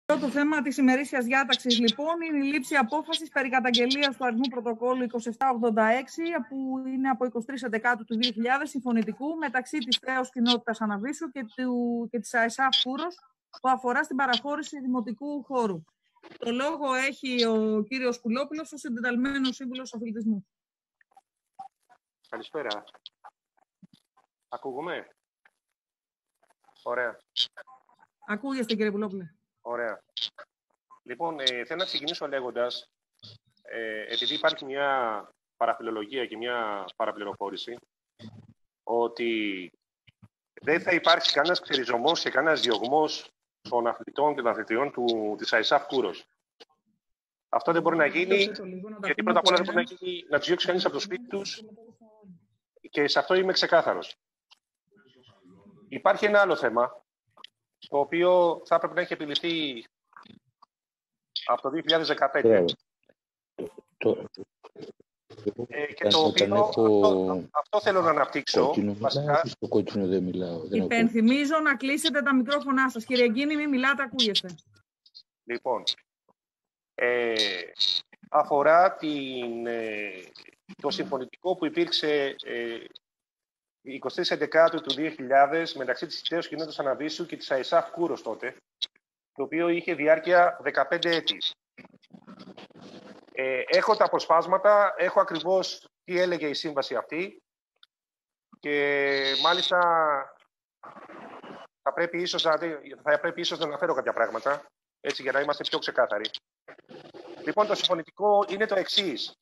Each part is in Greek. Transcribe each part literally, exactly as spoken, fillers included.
Το θέμα της ημερήσιας διάταξης, λοιπόν, είναι η λήψη απόφασης περί καταγγελίας του αριθμού πρωτοκόλλου είκοσι επτά ογδόντα έξι, που είναι από είκοσι τρεις Δεκάτου του δύο χιλιάδες, συμφωνητικού μεταξύ της Θέος Κοινότητας Αναβίσου και, του, και της ΑΕΣΑΦ Κούρος, που αφορά στην παραχώρηση δημοτικού χώρου. Το λόγο έχει ο κύριος Κουλόπουλος, ο συντεταλμένος σύμβουλος αθλητισμού. Καλησπέρα. Ακούγουμε? Ωραία. Ακούγεστε, κύριε Κουλόπουλε. Ωραία. Λοιπόν, ε, θέλω να ξεκινήσω λέγοντας, ε, επειδή υπάρχει μια παραφιλολογία και μια παραπληροφόρηση, ότι δεν θα υπάρξει κανένας ξεριζωμός και κανένας διωγμός των αθλητών και των αθλητριών του, της ΑΕΣΑΦ Κούρος. Αυτό δεν μπορεί να γίνει, γιατί πρώτα απ' όλα δεν μπορεί να, γίνει, να τους διώξει κανείς από το σπίτι τους, και σε αυτό είμαι ξεκάθαρος. Υπάρχει ένα άλλο θέμα, το οποίο θα έπρεπε να έχει επιληθεί από το δύο χιλιάδες δεκαπέντε. Το... Ε, και το οποίο, αυτό, αυτό θέλω να αναπτύξω. Κόκκινο, βασικά. Στο κόκκινο δεν μιλάω. Δεν Υπενθυμίζω να κλείσετε τα μικρόφωνά σας. Κύριε Γκίνη, μην μιλάτε, ακούγεστε. Λοιπόν, ε, αφορά την, ε, το συμφωνητικό που υπήρξε ε, είκοσι τρεις Δεκάτου του δύο χιλιάδες μεταξύ της Θέος Κοινότητας Αναβίσου και της ΑΕΣΑΦ Κούρος τότε, το οποίο είχε διάρκεια δεκαπέντε έτη. Ε, έχω τα αποσπάσματα, έχω ακριβώς τι έλεγε η σύμβαση αυτή και μάλιστα θα πρέπει ίσως να, θα πρέπει ίσως να αναφέρω κάποια πράγματα, έτσι, για να είμαστε πιο ξεκάθαροι. Λοιπόν, το συμφωνητικό είναι το εξής.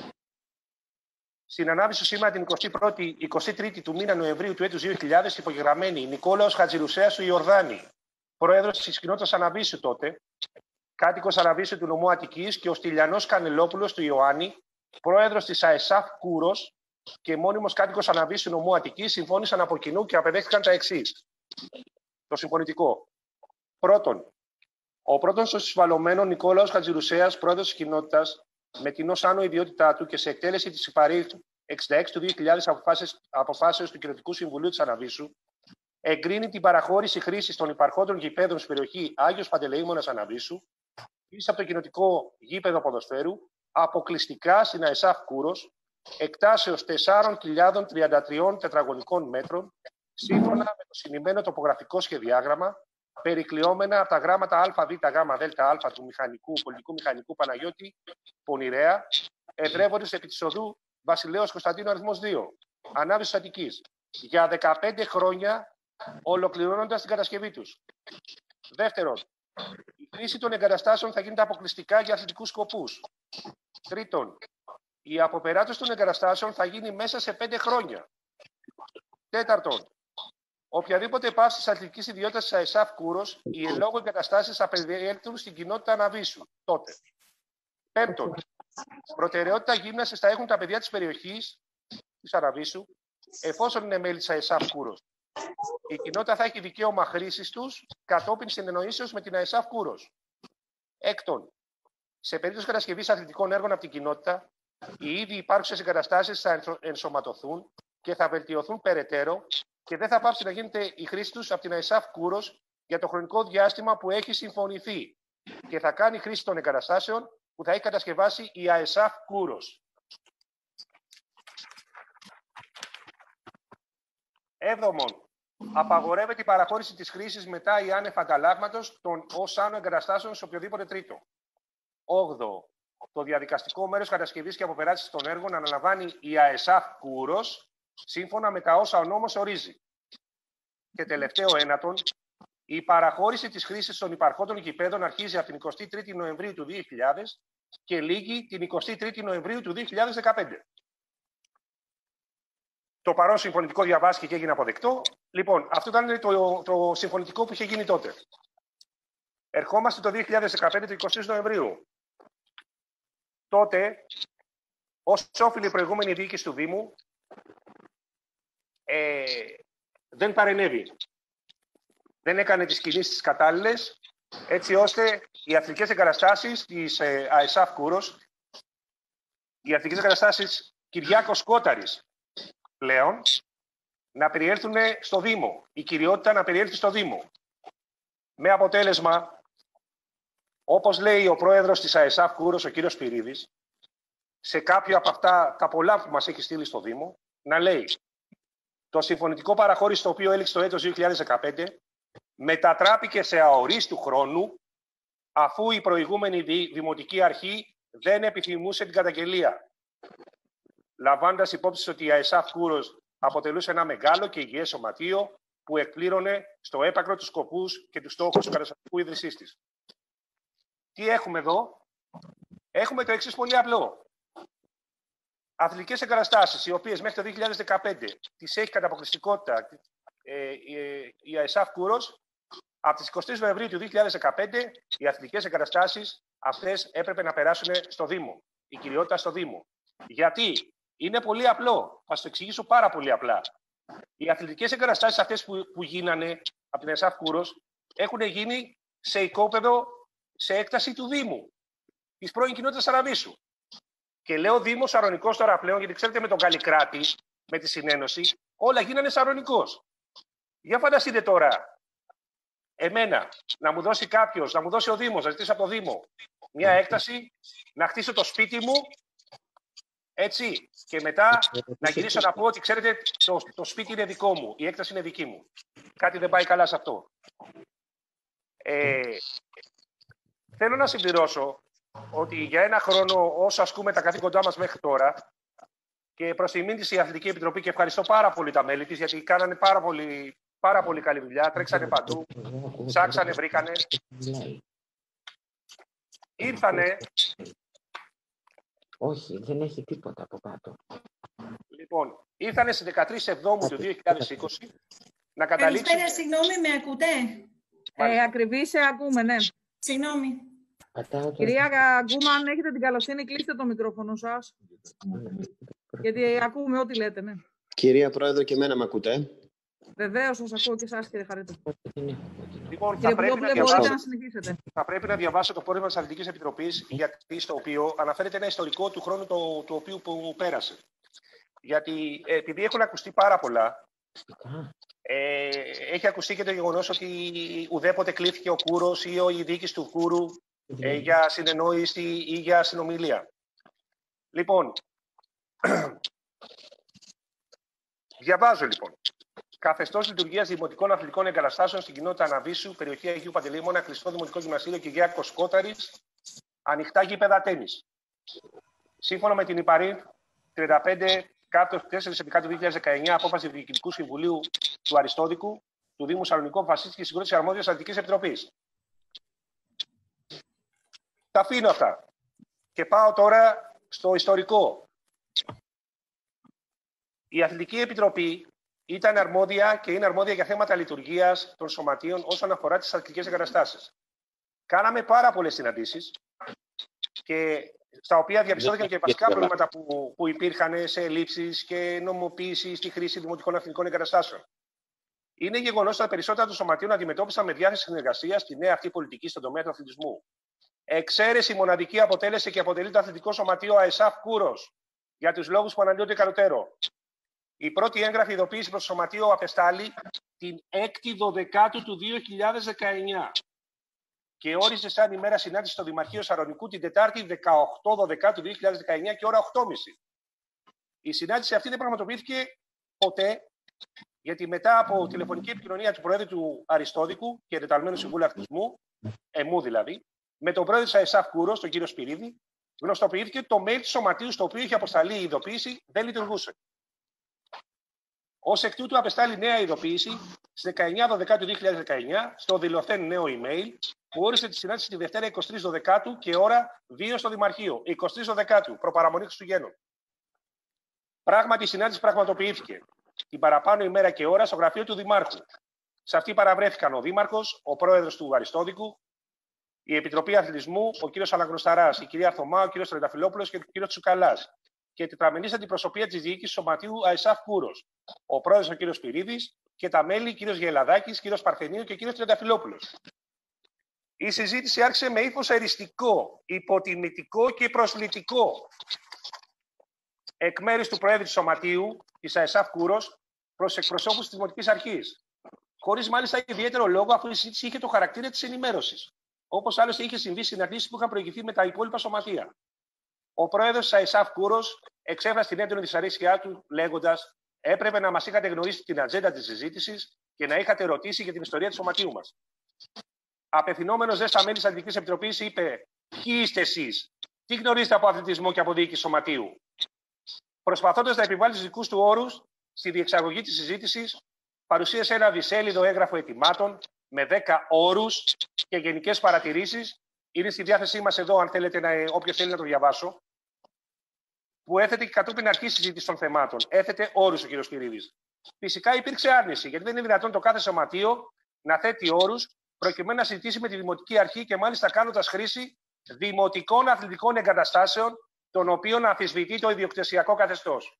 Στην Ανάβησο σήμερα την εικοστή τρίτη του μήνα Νοεμβρίου του έτους δύο χιλιάδες υπογεγραμμένη Νικόλαος Χατζηρουσέας του Ιορδάνη, πρόεδρος της κοινότητας Αναβίσου τότε, κάτοικος Αναβίσου του νομού Αττικής, και ο Στυλιανός Κανελόπουλος του Ιωάννη, πρόεδρος της ΑΕΣΑΦ Κούρος και μόνιμος κάτοικος Αναβίσου νομού Αττικής, συμφώνησαν από κοινού και απεδέχθηκαν τα εξής. Το συμφωνητικό. Πρώτον, ο πρώτος των συσβαλωμένων Νικόλαος Χατζηρουσέας, πρόεδρος της κοινότητας, με την ως άνω ιδιότητά του και σε εκτέλεση της υπαρήθου εξήντα έξι του δύο χιλιάδες αποφάσεως του Κοινοτικού Συμβουλίου της Αναβίσου, εγκρίνει την παραχώρηση χρήσης των υπαρχόντων γηπέδων στην περιοχή Άγιος Παντελεήμονας Αναβίσου, πίσω από το κοινοτικό γήπεδο ποδοσφαίρου, αποκλειστικά στην ΑΕΣΑΦ Κούρος, εκτάσεως τεσσάρων χιλιάδων τριάντα τρία τετραγωνικών μέτρων, σύμφωνα με το συνημμένο τοπογραφικό σχεδιάγραμμα, περικλειόμενα από τα γράμματα ΑΒΓΔΑ του μηχανικού, πολιτικού μηχανικού Παναγιώτη Πονηρέα, εδρεύοντες επί της οδού Βασιλέως Κωνσταντίνου αριθμός δύο, Ανάβησης Αττικής, για δεκαπέντε χρόνια, ολοκληρώνοντας την κατασκευή τους. Δεύτερον, η χρήση των εγκαταστάσεων θα γίνεται αποκλειστικά για αθλητικούς σκοπούς. Τρίτον, η αποπεράτωση των εγκαταστάσεων θα γίνει μέσα σε πέντε χρόνια. Τέταρτον, οποιαδήποτε πάυση της αθλητικής ιδιότητας της ΑΕΣΑΦ Κούρος, οι εν λόγω εγκαταστάσεις θα περιέλθουν στην κοινότητα Αναβίσου τότε. Πέμπτον, προτεραιότητα γύμνασης θα έχουν τα παιδιά της περιοχής της Αναβίσου, εφόσον είναι μέλη της ΑΕΣΑΦ Κούρος. Η κοινότητα θα έχει δικαίωμα χρήσης τους κατόπιν συνεννοήσεως με την ΑΕΣΑΦ Κούρος. Έκτον, σε περίπτωση κατασκευής αθλητικών έργων από την κοινότητα, οι ήδη υπάρχουσες εγκαταστάσεις θα ενσωματωθούν και θα βελτιωθούν περαιτέρω και δεν θα πάψει να γίνεται η χρήση τους από την ΑΕΣΑΦ Κούρος για το χρονικό διάστημα που έχει συμφωνηθεί και θα κάνει χρήση των εγκαταστάσεων που θα έχει κατασκευάσει η ΑΕΣΑΦ Κούρος. Έβδομον, απαγορεύεται η παραχώρηση της χρήσης μετά ή άνευ ανταλλάγματος των ως άνω εγκαταστάσεων σε οποιοδήποτε τρίτο. Όγδοο, το διαδικαστικό μέρος κατασκευής και αποπεράτησης των έργων αναλαμβάνει η ΑΕΣΑΦ Κούρος, σύμφωνα με τα όσα ο νόμος ορίζει. Και τελευταίο ένατον, η παραχώρηση της χρήσης των υπαρχόντων γηπέδων αρχίζει από την εικοστή τρίτη Νοεμβρίου του δύο χιλιάδες και λήγει την εικοστή τρίτη Νοεμβρίου του δύο χιλιάδες δεκαπέντε. Το παρόν συμφωνητικό διαβάστηκε και έγινε αποδεκτό. Λοιπόν, αυτό ήταν το, το συμφωνητικό που είχε γίνει τότε. Ερχόμαστε το δύο χιλιάδες δεκαπέντε, το εικοστή Νοεμβρίου. Τότε, ως όφιλη η προηγούμενη διοίκηση του Δήμου, ε, δεν παρενέβη. Δεν έκανε τις κινήσεις κατάλληλες, έτσι ώστε οι αθλητικές εγκαταστάσεις της ε, ΑΕΣΑΦ Κούρος, οι αθλητικές εγκαταστάσεις Κυριάκος Κόταρης πλέον, να περιέλθουν στο Δήμο. Η κυριότητα να περιέλθει στο Δήμο. Με αποτέλεσμα Όπως λέει ο πρόεδρος της ΑΕΣΑΦ Κούρος, ο κύριος Σπυρίδης, σε κάποιο από αυτά τα πολλά που μας έχει στείλει στο Δήμο, να λέει το συμφωνητικό παραχώρηση το οποίο έληξε το έτος δύο χιλιάδες δεκαπέντε μετατράπηκε σε αορίστου χρόνου, αφού η προηγούμενη δημοτική αρχή δεν επιθυμούσε την καταγγελία. Λαμβάνοντας υπόψη ότι η ΑΕΣΑΦ Κούρος αποτελούσε ένα μεγάλο και υγιές σωματείο που εκπλήρωνε στο έπακρο τους σκοπούς και τους στόχους του καταστατικού ίδρυσής της. Τι έχουμε εδώ? Έχουμε το εξής πολύ απλό. Αθλητικές εγκαταστάσεις, οι οποίες μέχρι το δύο χιλιάδες δεκαπέντε τις έχει κατά αποκλειστικότητα ε, ε, η ΑΕΣΑΦ Κούρος, από τις εικοστή τρίτη Νοεμβρίου του δύο χιλιάδες δεκαπέντε οι αθλητικές εγκαταστάσεις αυτές έπρεπε να περάσουν στο Δήμο, η κυριότητα στο Δήμο. Γιατί? Είναι πολύ απλό. Θα σας το εξηγήσω πάρα πολύ απλά. Οι αθλητικές εγκαταστάσεις αυτές που, που γίνανε από την ΑΕΣΑΦ Κούρος έχουν γίνει σε οικόπεδο, σε έκταση του Δήμου, της πρώην κοινότητας Αραβίσου. Και λέω Δήμο Σαρονικός τώρα πλέον, γιατί ξέρετε με τον Καλλικράτη, με τη συνένωση, όλα γίνανε Σαρονικός. Για φανταστείτε τώρα, εμένα, να μου δώσει κάποιος, να μου δώσει ο Δήμος, να ζητήσω από το Δήμο μια έκταση, να χτίσω το σπίτι μου, έτσι, και μετά να γυρίσω να πω ότι ξέρετε, το, το σπίτι είναι δικό μου, η έκταση είναι δική μου. Κάτι δεν πάει καλά σε αυτό. Ε, θέλω να συμπληρώσω ότι για ένα χρόνο, όσο ασκούμε τα καθήκοντά μας μέχρι τώρα, και προς τιμήν της η Αθλητική Επιτροπή, και ευχαριστώ πάρα πολύ τα μέλη της, γιατί κάνανε πάρα πολύ, πάρα πολύ καλή δουλειά, τρέξανε παντού, ψάξανε, βρήκανε. Ήρθανε. Όχι, δεν έχει τίποτα από κάτω. Λοιπόν, ήρθανε στις δεκατρείς Εβδόμου του δύο χιλιάδες είκοσι να καταλήξουν... Καλησπέρα, συγγνώμη, με ακούτε? Ε, ακριβή, σε ακούμε, ναι. Συγγνώμη. Κυρία Γκούμα, αν έχετε την καλοσύνη, κλείστε το μικρόφωνο σας. Γιατί ακούμε ό,τι λέτε, ναι. Κυρία Πρόεδρε, και εμένα με ακούτε? Βεβαίως, σας ακούω και εσάς, κύριε Χαρίτο. Λοιπόν, κύριε θα, πρέπει Πουλόπουλε, διαβάσω... μπορείτε να συνεχίσετε. θα πρέπει να διαβάσω το πόρισμα της Αθλητικής Επιτροπής, γιατί στο οποίο αναφέρεται ένα ιστορικό του χρόνου το, το οποίο που πέρασε. Γιατί ε, επειδή έχουν ακουστεί πάρα πολλά, ε, έχει ακουστεί και το γεγονός ότι ουδέποτε κλήθηκε ο Κούρος ή η διοίκηση του Κούρου ε, για συνεννόηση ή για συνομιλία. Λοιπόν, διαβάζω λοιπόν. Καθεστώς λειτουργίας δημοτικών αθλητικών εγκαταστάσεων στην κοινότητα Αναβίσου, περιοχή Αγίου Παντελεήμωνα, κλειστό δημοτικό γυμνασίλειο Κυριάκος Κόταρης, ανοιχτά γήπεδα τένις. Σύμφωνα με την ΥΠΑΡΗΝ τριάντα πέντε κάθετος τέσσερα του δύο χιλιάδες δεκαεννιά, απόφαση του Διοικητικού Συμβουλίου του Αριστόδικου, του Δήμου Σαλονικού, αποφασίστηκε η συγκρότηση αρμόδιας Αθλητικής Επιτροπής. Τα αφήνω αυτά. Και πάω τώρα στο ιστορικό. Η Αθλητική Επιτροπή ήταν αρμόδια και είναι αρμόδια για θέματα λειτουργίας των σωματείων όσον αφορά τις αθλητικές εγκαταστάσεις. Κάναμε πάρα πολλές συναντήσεις και στα οποία διαπιστώθηκαν και βασικά προβλήματα που, που υπήρχαν σε ελλείψεις και νομιμοποίηση στη χρήση δημοτικών αθλητικών εγκαταστάσεων. Είναι γεγονός ότι τα περισσότερα των σωματείων αντιμετώπισαν με διάθεση συνεργασίας τη νέα αυτή πολιτική στον τομέα του αθλητισμού. Εξαίρεση μοναδική αποτέλεσε και αποτελεί το αθλητικό σωματείο ΑΕΣΑΦ Κούρος, για τους λόγους που αναλύονται κατωτέρω. Η πρώτη έγγραφη ειδοποίηση προς το σωματείο απεστάλλει την έκτη Δωδεκάτου του δύο χιλιάδες δεκαεννιά και όρισε σαν ημέρα συνάντηση στο Δημαρχείο Σαρονικού την Τετάρτη δεκαοκτώ Δωδεκάτου του δύο χιλιάδες δεκαεννιά και ώρα οκτώ και μισή. Η συνάντηση αυτή δεν πραγματοποιήθηκε ποτέ, γιατί μετά από τηλεφωνική επικοινωνία του Προέδρου του Αριστόδικου και εντεταλμένου Συμβούλου Αθλητισμού, εμού δηλαδή, με τον Πρόεδρο της ΑΕΣΑΦ Κούρος, τον κύριο Σπυρίδη, γνωστοποιήθηκε ότι το mail του σωματείου στο οποίο είχε αποσταλεί η ειδοποίηση δεν λειτουργούσε. Ως εκ τούτου, απεστάλλει νέα ειδοποίηση στις δεκαεννιά Δωδεκάτου του δύο χιλιάδες δεκαεννιά στο δηλωθέν νέο email που όρισε τη συνάντηση τη Δευτέρα εικοστή τρίτη Δωδεκάτου και ώρα δύο στο Δημαρχείο, εικοστή τρίτη Δωδεκάτου, προπαραμονή Χριστουγέννων. Πράγματι, η συνάντηση πραγματοποιήθηκε την παραπάνω ημέρα και ώρα στο γραφείο του Δημάρχου. Σε αυτή παραβρέθηκαν ο Δήμαρχος, ο Πρόεδρος του Αριστόδικου, η Επιτροπή Αθλητισμού, ο κ. Αλαγροσταράς, η κυρία Θωμά, ο κ. Τρενταφυλόπουλος και ο κ. Τσουκαλάς. Και τετραμελής αντιπροσωπεία της διοίκησης σωματείου ΑΕΣΑΦ Κούρος, ο πρόεδρος ο κ. Σπυρίδης και τα μέλη κ. Γελαδάκης, κ. Παρθενίου και κ. Τρενταφυλόπουλος. Η συζήτηση άρχισε με ύφος εριστικό, υποτιμητικό και προσβλητικό εκ μέρους του Προέδρου του Σωματείου της ΑΕΣΑΦ Κούρος προς εκπροσώπους της Δημοτικής Αρχής, χωρίς μάλιστα ιδιαίτερο λόγο, αφού η συζήτηση είχε το χαρακτήρα της ενημέρωσης. όπως άλλωστε είχε συμβεί στις συναντήσεις που είχαν προηγηθεί με τα υπόλοιπα σωματεία. Ο πρόεδρος της ΑΕΣΑΦ Κούρος εξέφρασε την έντονη δυσαρέσκειά του, λέγοντας: έπρεπε να μας είχατε γνωρίσει την ατζέντα της συζήτησης και να είχατε ρωτήσει για την ιστορία του σωματείου μας. Απευθυνόμενος δε στα μέλη της Αντιλικής Επιτροπής, είπε: ποιοι είστε εσείς, τι γνωρίζετε από αθλητισμό και από διοίκηση σωματείου. Προσπαθώντας να επιβάλλει τους δικούς του όρους στη διεξαγωγή της συζήτησης, παρουσίασε ένα δισέλιδο έγγραφο ετοιμάτων με δέκα όρους και γενικές παρατηρήσεις. Είναι στη διάθεσή μας εδώ, αν θέλετε, να, όποιος θέλει να το διαβάσω. Που έθετε και κατόπιν αρχή συζήτηση των θεμάτων. Έθετε όρους ο κ. Σπυρίδης. Φυσικά υπήρξε άρνηση, γιατί δεν είναι δυνατόν το κάθε σωματείο να θέτει όρους προκειμένου να συζητήσει με τη Δημοτική Αρχή και μάλιστα κάνοντας χρήση δημοτικών αθλητικών εγκαταστάσεων, των οποίων αμφισβητεί το ιδιοκτησιακό καθεστώς.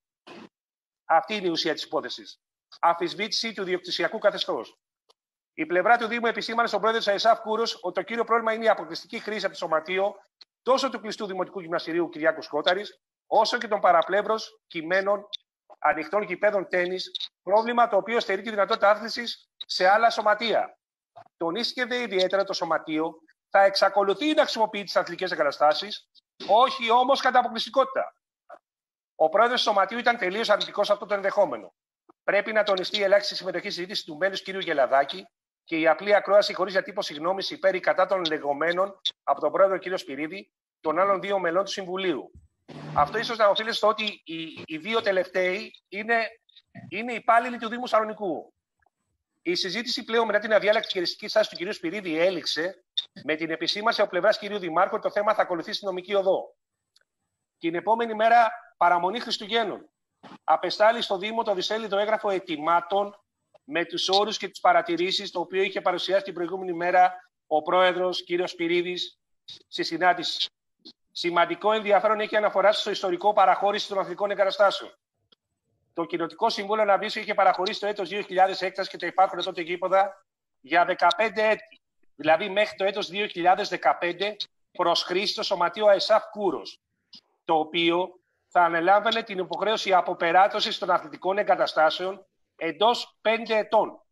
Αυτή είναι η ουσία της υπόθεσης. Αμφισβήτηση του ιδιοκτησιακού καθεστώς. Η πλευρά του Δήμου επισήμανε στον πρόεδρο της ΑΕΣΑΦ Κούρος ότι το κύριο πρόβλημα είναι η αποκλειστική χρήση από το σωματείο τόσο του κλειστού Δημοτικού Γυμναστηρίου Κυριάκου Σκόταρης, όσο και των παραπλεύρος κειμένων ανοιχτών γηπέδων τένις, πρόβλημα το οποίο στερεί τη δυνατότητα άθλησης σε άλλα σωματεία. Τονίστηκε δε ιδιαίτερα το σωματείο θα εξακολουθεί να χρησιμοποιεί τις αθλητικές εγκαταστάσεις, όχι όμως κατά αποκλειστικότητα. Ο πρόεδρος του σωματείου ήταν τελείως αρνητικός σε αυτό το ενδεχόμενο. Πρέπει να τονιστεί η ελάχιστη συμμετοχή συζήτηση του μέλους κ. Γελαδάκη και η απλή ακρόαση χωρίς διατύπωση γνώμης υπέρ ή κατά των λεγόμενων από τον πρόεδρο κ. Σπυρίδη, των άλλων δύο μελών του Συμβουλίου. Αυτό ίσως να οφείλεται στο ότι οι, οι δύο τελευταίοι είναι, είναι υπάλληλοι του Δήμου Σαλονικού. Η συζήτηση πλέον μετά την αδιάλακτη χειριστική στάση του κ. Σπυρίδη έληξε με την επισήμανση από πλευράς κ. Δημάρχου ότι το θέμα θα ακολουθήσει στη νομική οδό. Την επόμενη μέρα, παραμονή Χριστουγέννων, απεστάλλει στο Δήμο το δισέλιδο έγγραφο ετοιμάτων με τους όρους και τις παρατηρήσεις, το οποίο είχε παρουσιάσει την προηγούμενη μέρα ο πρόεδρος κ. Σπυρίδης στη συνάντηση. Σημαντικό ενδιαφέρον έχει αναφορά στο ιστορικό παραχώρηση των αθλητικών εγκαταστάσεων. Το Κοινοτικό Συμβούλιο Αναβίσεων είχε παραχωρήσει το έτος δύο χιλιάδες έκταση και τα υπάρχοντα τότε γήπεδα για δεκαπέντε έτη. Δηλαδή μέχρι το έτος δύο χιλιάδες δεκαπέντε προς χρήση το Σωματείο ΑΕΣΑΦ Κούρος, το οποίο θα ανελάμβανε την υποχρέωση αποπεράτωσης των αθλητικών εγκαταστάσεων εντός πέντε ετών.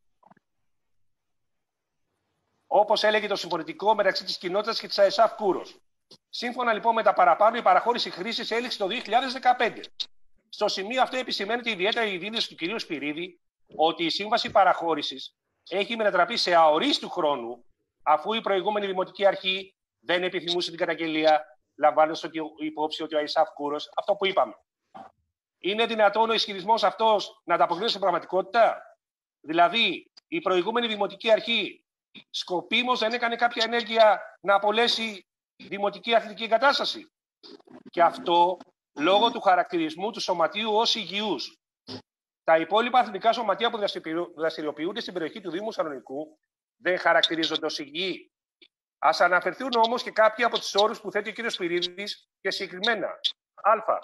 Όπως έλεγε το συμφωνητικό μεταξύ της κοινότητας και της ΑΕΣΑΦ Κούρος. Σύμφωνα λοιπόν με τα παραπάνω, η παραχώρηση χρήσης έληξε το δύο χιλιάδες δεκαπέντε. Στο σημείο αυτό επισημαίνεται ιδιαίτερα η δήλωση του κ. Σπυρίδη ότι η σύμβαση παραχώρησης έχει μετατραπεί σε αορίστου χρόνου, αφού η προηγούμενη Δημοτική Αρχή δεν επιθυμούσε την καταγγελία, λαμβάνοντας υπόψη ότι ο ΑΕΣΑΦ Κούρος, αυτό που είπαμε. Είναι δυνατόν ο ισχυρισμός αυτός να ανταποκρίνεται στην πραγματικότητα? Δηλαδή, η προηγούμενη Δημοτική Αρχή σκοπίμως δεν έκανε κάποια ενέργεια να απολέσει δημοτική αθλητική εγκατάσταση? Και αυτό λόγω του χαρακτηρισμού του σωματείου ως υγιούς. Τα υπόλοιπα αθλητικά σωματεία που δραστηριοποιούνται στην περιοχή του Δήμου Σαλονικού δεν χαρακτηρίζονται ως υγιή. Ας αναφερθούν όμως και κάποιοι από τους όρους που θέτει ο κ. Σπυρίδης και συγκεκριμένα. Α.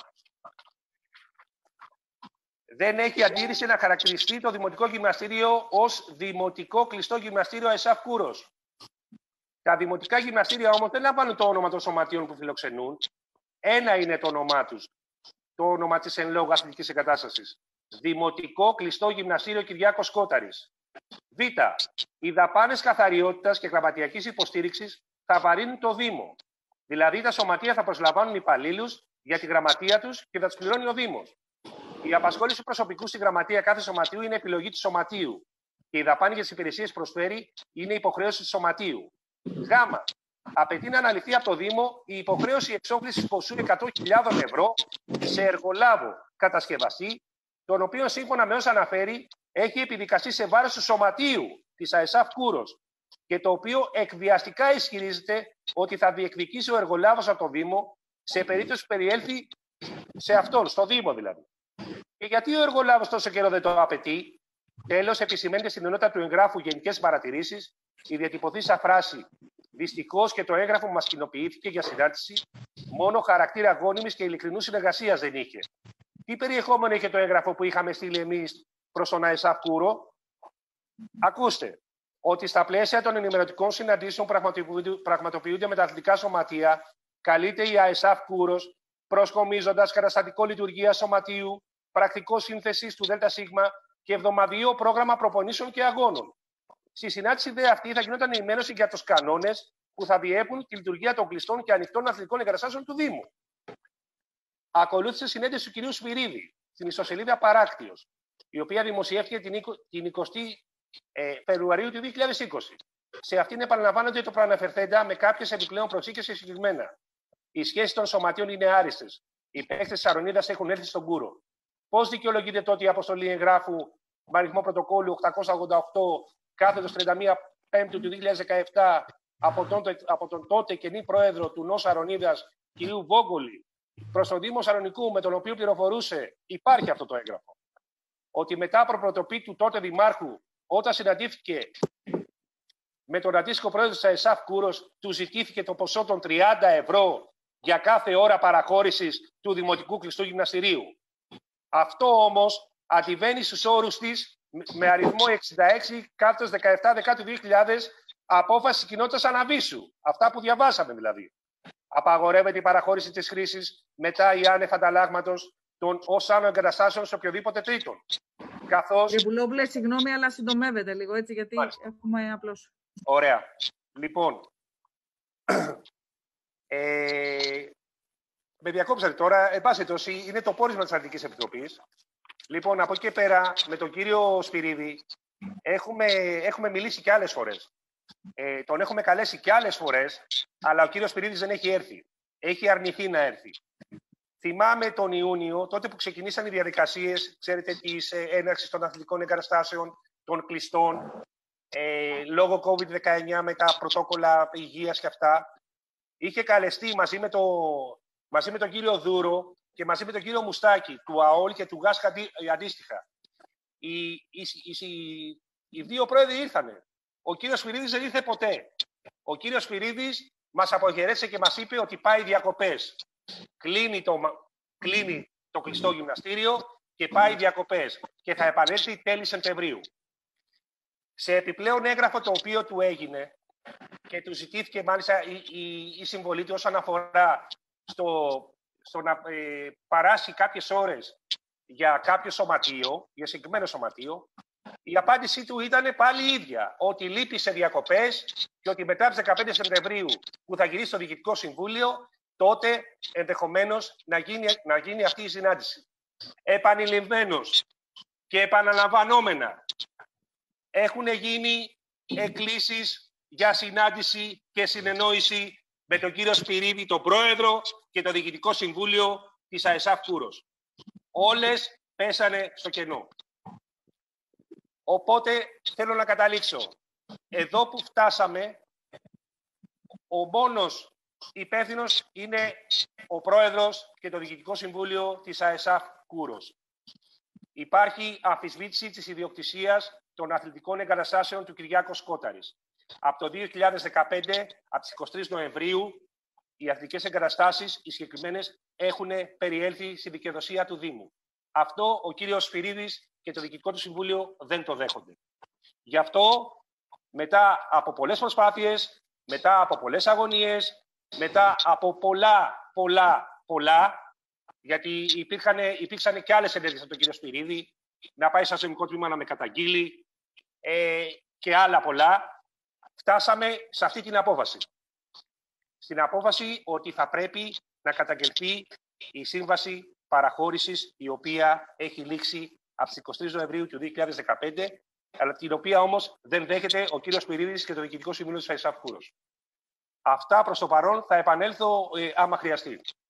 Δεν έχει αντίρρηση να χαρακτηριστεί το Δημοτικό Γυμναστήριο ως Δημοτικό Κλειστό Γυμναστήριο ΑΕΣΑΦ Κούρος. Τα δημοτικά γυμναστήρια όμως δεν λαμβάνουν το όνομα των σωματείων που φιλοξενούν. Ένα είναι το όνομά τους. Το όνομα της εν λόγω αθλητικής εγκατάστασης. Δημοτικό Κλειστό Γυμναστήριο Κυριάκος Σκόταρης. Β. Οι δαπάνες καθαριότητας και γραμματιακής υποστήριξης θα βαρύνουν το Δήμο. Δηλαδή τα σωματεία θα προσλαμβάνουν υπαλλήλους για τη γραμματεία τους και θα τους πληρώνει ο Δήμος. Η απασχόληση προσωπικού στη γραμματεία κάθε σωματείου είναι επιλογή του σωματείου. Και η δαπάνη για τις υπηρεσίες προσφέρει είναι υποχρέωση του σωματείου. Γ. Απαιτεί να αναλυθεί από το Δήμο η υποχρέωση εξόφλησης ποσού εκατό χιλιάδες ευρώ σε εργολάβο κατασκευαστή, τον οποίο σύμφωνα με όσα αναφέρει έχει επιδικαστεί σε βάρος του σωματείου της ΑΕΣΑΦ Κούρος και το οποίο εκβιαστικά ισχυρίζεται ότι θα διεκδικήσει ο εργολάβος από το Δήμο σε περίπτωση που περιέλθει σε αυτόν, στο Δήμο δηλαδή. Και γιατί ο εργολάβος τόσο καιρό δεν το απαιτεί? Τέλος, επισημαίνεται στην ενότητα του εγγράφου γενικές παρατηρήσεις η διατυπωθήσα φράση. Δυστυχώς και το έγγραφο που μας κοινοποιήθηκε για συνάντηση μόνο χαρακτήρα γόνιμης και ειλικρινούς συνεργασίας δεν είχε. Τι περιεχόμενο είχε το έγγραφο που είχαμε στείλει εμείς προς τον ΑΕΣΑΦ Κούρο? Ακούστε, ότι στα πλαίσια των ενημερωτικών συναντήσεων που πραγματοποιούνται με τα αθλητικά σωματεία, καλείται η ΑΕΣΑΦ Κούρος, προσκομίζοντας καταστατικό λειτουργία σωματείου, πρακτικό σύνθεσης του ΔΣ και εβδομαδιαίο πρόγραμμα προπονήσεων και αγώνων. Στη συνάντηση δε αυτή θα γινόταν ενημέρωση για τους κανόνες που θα διέπουν τη λειτουργία των κλειστών και ανοιχτών αθλητικών εγκαταστάσεων του Δήμου. Ακολούθησε συνέντευξη του κυρίου Σπυρίδη στην ιστοσελίδα Παράκτιος, η οποία δημοσιεύτηκε την εικοστή Φεβρουαρίου του δύο χιλιάδες είκοσι. Σε αυτήν επαναλαμβάνονται το προαναφερθέντα με κάποιες επιπλέον προσήκες συγκεκριμένα. Οι σχέσεις των σωματείων είναι άριστες. Οι παίκτες της Αρωνίδας έχουν έρθει στον Κούρο. Πώς δικαιολογείται τότε η αποστολή εγγράφου με αριθμό πρωτοκόλλου οκτακόσια ογδόντα οκτώ κάθετος τριάντα μία Πέμπτου του δύο χιλιάδες δεκαεπτά από τον, από τον τότε καινή πρόεδρο του ΝΟΣ Αρωνίδας, κ. Βόγκολη, προς τον Δήμο Σαλονικού, με τον οποίο πληροφορούσε, υπάρχει αυτό το έγγραφο, ότι μετά από προτροπή του τότε Δημάρχου, όταν συναντήθηκε με τον αντίστοιχο πρόεδρο της ΑΕΣΑΦ Κούρος, του ζητήθηκε το ποσό των τριάντα ευρώ για κάθε ώρα παραχώρησης του Δημοτικού Κλειστού Γυμναστηρίου. Αυτό όμως αντιβαίνει στους όρους της με αριθμό εξήντα έξι κάθετος δεκαεπτά Δεκάτου δύο χιλιάδες απόφαση της κοινότητας Αναβίσου. Αυτά που διαβάσαμε δηλαδή. Απαγορεύεται η παραχώρηση της χρήσης μετά ή άνευ ανταλλάγματος των ως άνω εγκαταστάσεων σε οποιοδήποτε τρίτον. Καθώς... Κύριε Βουλόπουλε, συγγνώμη, αλλά συντομεύετε λίγο έτσι, γιατί Μάλιστα. έχουμε απλώς... Ωραία. Λοιπόν, ε, με διακόψατε τώρα, εν πάση περιπτώσει, είναι το πόρισμα της Αρνητικής Επιτροπής. Λοιπόν, από εκεί και πέρα, με τον κύριο Σπυρίδη, έχουμε, έχουμε μιλήσει και άλλες φορές. Ε, τον έχουμε καλέσει και άλλες φορές, αλλά ο κύριος Σπυρίδης δεν έχει έρθει. Έχει αρνηθεί να έρθει. Θυμάμαι τον Ιούνιο, τότε που ξεκινήσαν οι διαδικασίες, ξέρετε, της ε, έναρξης των αθλητικών εγκαταστάσεων, των κλειστών, ε, λόγω κόβιντ δεκαεννιά με τα πρωτόκολλα υγείας και αυτά. Είχε καλεστεί μαζί με, το, μαζί με τον κύριο Δούρο και μαζί με τον κύριο Μουστάκη, του ΑΟΛ και του ΓΑΣΚ αντίστοιχα. Οι, οι, οι, οι, οι δύο πρόεδροι ήρθανε. Ο κύριος Σπυρίδης δεν ήρθε ποτέ. Ο κύριος Σπυρίδης μας αποχαιρέτησε και μας είπε ότι πάει διακοπές. Κλείνει το, κλείνει το κλειστό γυμναστήριο και πάει διακοπές. Και θα επανέλθει τέλη Σεπτεμβρίου. Σε επιπλέον έγγραφο το οποίο του έγινε και του ζητήθηκε μάλιστα η, η, η συμβολή του όσον αφορά στο, στο να ε, παράσει κάποιες ώρες για κάποιο σωματείο, για συγκεκριμένο σωματείο, η απάντησή του ήταν πάλι η ίδια, ότι λείπει σε διακοπές και ότι μετά τις δεκαπέντε Σεπτεμβρίου που θα γυρίσει στο Διοικητικό Συμβούλιο, τότε ενδεχομένως να γίνει, να γίνει αυτή η συνάντηση. Επανειλημμένως και επαναλαμβανόμενα έχουν γίνει εκκλήσεις για συνάντηση και συνεννόηση με τον κύριο Σπυρίδη, τον πρόεδρο και το Διοικητικό Συμβούλιο της ΑΕΣΑΦ Κούρος. Όλες πέσανε στο κενό. Οπότε θέλω να καταλήξω. Εδώ που φτάσαμε, ο μόνος υπεύθυνος είναι ο πρόεδρος και το Διοικητικό Συμβούλιο της ΑΕΣΑΦ Κούρος. Υπάρχει αμφισβήτηση της ιδιοκτησίας των αθλητικών εγκαταστάσεων του Κυριάκος Κόταρης. Από το δύο χιλιάδες δεκαπέντε, από τις εικοστή τρίτη Νοεμβρίου, οι αθλητικές εγκαταστάσεις, οι συγκεκριμένες, έχουν περιέλθει στη δικαιοδοσία του Δήμου. Αυτό ο κύριος Σπυρίδης και το Διοικητικό του Συμβούλιο δεν το δέχονται. Γι' αυτό, μετά από πολλές προσπάθειες, μετά από πολλές αγωνίες, μετά από πολλά, πολλά, πολλά, γιατί υπήρχαν, υπήρξαν και άλλες ενέργειες από τον κύριο Σπυρίδη, να πάει στο αστυνομικό τμήμα να με καταγγείλει ε, και άλλα πολλά, φτάσαμε σε αυτή την απόφαση. Στην απόφαση ότι θα πρέπει να καταγγελθεί η σύμβαση παραχώρησης, η οποία έχει λήξει από τις εικοστή τρίτη Νοεμβρίου του δύο χιλιάδες δεκαπέντε, αλλά την οποία όμως δεν δέχεται ο κύριος Σπυρίδης και το Διοικητικό Συμβούλιο της ΑΕΣΑΦ Κούρος. Αυτά προς το παρόν, θα επανέλθω ε, άμα χρειαστεί.